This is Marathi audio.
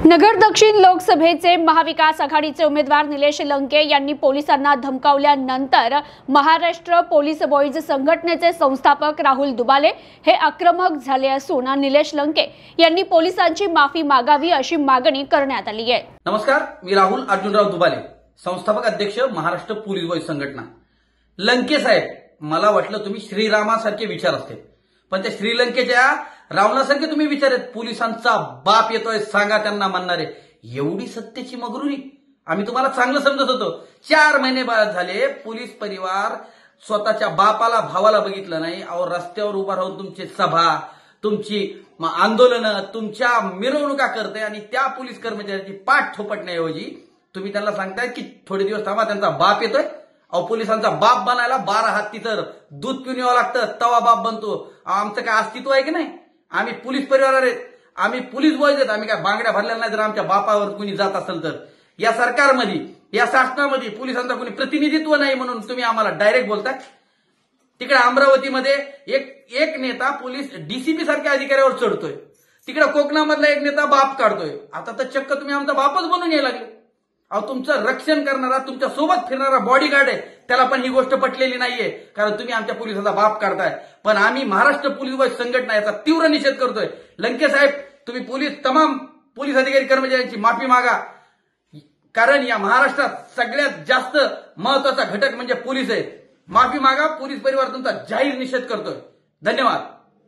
नगर दक्षिण लोकसभेचे महाविकास आघाडीचे उमेदवार निलेश लंके यांनी पोलिसांना धमकावल्यानंतर महाराष्ट्र पोलीस बॉईज संघटनेचे संस्थापक राहुल दुबाले हे आक्रमक झाले असून निलेश लंके यांनी पोलिसांची माफी मागावी अशी मागणी करण्यात आली आहे। नमस्कार, मी राहुल अर्जुनराव दुबाले, संस्थापक अध्यक्ष महाराष्ट्र पोलीस बॉईज संघटना। लंके साहेब, मला वाटलं तुम्ही श्रीरामासारखे विचार असते, पण त्या श्रीलंकेच्या रावणासारखे तुम्ही विचार आहेत। पोलिसांचा बाप येतोय, सांगा त्यांना म्हणणारे, एवढी सत्तेची मगरुरी आम्ही तुम्हाला चांगलं समजत होतो। 4 महिने बाद झाले, पोलीस परिवार स्वतःच्या बापाला भावाला बघितलं नाही। अहो, रस्त्यावर उभा राहून तुमची सभा, तुमची आंदोलनं, तुमच्या मिरवणुका करते आणि त्या पोलीस कर्मचाऱ्यांची पाठ थोपटण्याऐवजी तुम्ही त्यांना सांगताय की थोडे दिवस थांबा, त्यांचा बाप येतोय। अहो, पोलिसांचा बाप बनायला 12 हात तर दूध पिऊन यावं लागतं, तवा बाप बनतो। आमचं काय अस्तित्व आहे की नाही? आम्ही पोलीस परिवार आहेत, आम्ही पोलीस बॉईज आहेत, आम्ही काय बांगड्या भरलेल्या नाही। जर आमच्या बापावर कोणी जात असेल तर या सरकारमध्ये, या शासनामध्ये पोलिसांचा कोणी प्रतिनिधित्व नाही म्हणून तुम्ही आम्हाला डायरेक्ट बोलताय। तिकडे अमरावतीमध्ये एक नेता पोलीस डीसीपी सारख्या अधिकाऱ्यावर चढतोय, तिकडे कोकणामधला एक नेता बाप काढतोय, आता तर चक्क तुम्ही आमचा बापच बनून यायला लागले। अहो, तुमचं रक्षण करणारा, तुमच्या सोबत फिरणारा बॉडीगार्ड आहे, त्याला पण ही गोष्ट पटलेली नाहीये, कारण तुम्ही आमच्या पोलिसाचा बाप काढताय। पण आम्ही महाराष्ट्र पोलीस बॉईज संघटना याचा तीव्र निषेध करतोय। लंके साहेब, तुम्ही तमाम पोलीस अधिकारी कर्मचाऱ्यांची माफी मागा, कारण या महाराष्ट्रात सगळ्यात जास्त महत्वाचा घटक म्हणजे पोलीस आहे। माफी मागा, पोलीस परिवार तुमचा जाहीर निषेध करतोय। धन्यवाद।